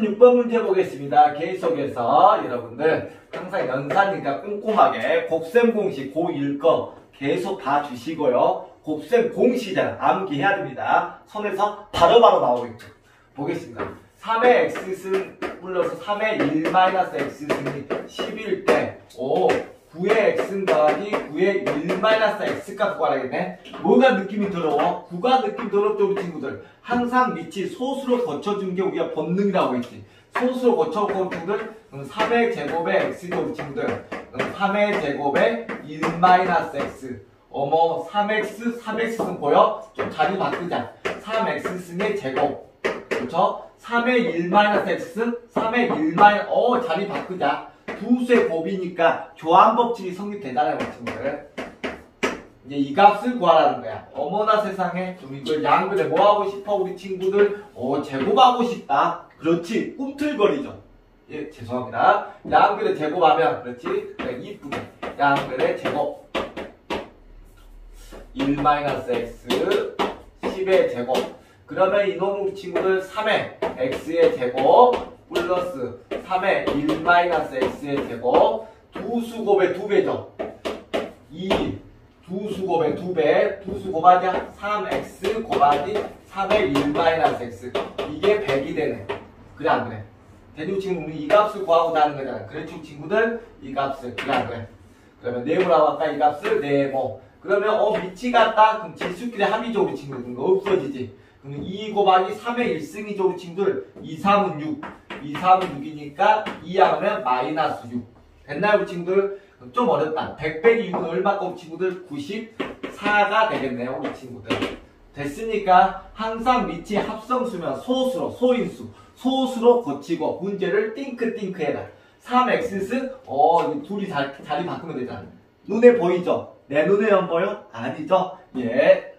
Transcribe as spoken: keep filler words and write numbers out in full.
이십육 번 문제 보겠습니다. 계속해서 여러분들 항상 연산이니까 꼼꼼하게 곱셈 공식 고일 거 계속 봐주시고요. 곱셈 공식이잖아. 암기해야 됩니다. 손에서 바로바로 나오겠죠. 보겠습니다. 삼의 x승 플러스 삼의 일 마이너스 x승이 십일 때 오, 구의 x승 더하기 구의 일 마이너스 x값 구하라겠네. 뭐가 느낌이 더러워? 구가 느낌 더럽죠 우리 친구들. 항상 밑이 소수로 거쳐준 게 우리가 본능이라고 했지. 소수로 거쳐온 친구들 삼의 제곱의 x죠 우리 친구들. 삼의 제곱의 일 마이너스 x. 어머 삼 엑스 삼 엑스승 보여? 좀 자리 바꾸자. 삼 엑스승의 제곱. 그렇죠? 삼의 일 마이너스 x승 삼의 일 마이너스 어 자리 바꾸자. 두 수의 곱이니까 조합법칙이 성립되잖아요 우리 친구들. 이제 이 값을 구하라는 거야. 어머나 세상에 좀 이걸 양변에 뭐 하고 싶어 우리 친구들? 어 제곱하고 싶다. 그렇지 꿈틀거리죠. 예 죄송합니다. 양변에 제곱하면 그렇지 그래, 이쁘게 양변에 제곱 일 마이너스 x 십의 제곱. 그러면 이놈 우리 친구들 삼의 x의 제곱 플러스 삼의 일 마이너스 x의 제곱 두 수 곱의 두 배죠. 이 두 수 곱의 두 배. 두 수 곱하자 삼 엑스 곱하기 삼의 일 마이너스 x. 이게 백이 되네. 그래 안 그래? 대충 친구 우리 이 값을 구하고 나는 거잖아. 그렇죠 친구들? 이 값을 그래 안 그래? 그러면 네모라고 할까 이 값을 네모. 그러면 어 밑이 같다? 그럼 지수끼리 합이죠 우리 친구들. 그럼 없어지지. 그럼 이 곱하기 삼의 일승이죠 우리 친구들. 이, 삼은 육. 이, 삼은 육이니까 이 하면 마이너스 육. 됐나요 우리 친구들? 좀 어렵다. 백 빼기 육은 얼마까 우리 친구들? 구십사가 되겠네요 우리 친구들. 됐으니까 항상 밑이 합성수면 소수로 소인수 소수로 고치고 문제를 띵크띵크 해라. 삼 엑스승 어 둘이 자, 자리 바꾸면 되잖아. 눈에 보이죠? 내 눈에 안 보여? 아니죠? 예.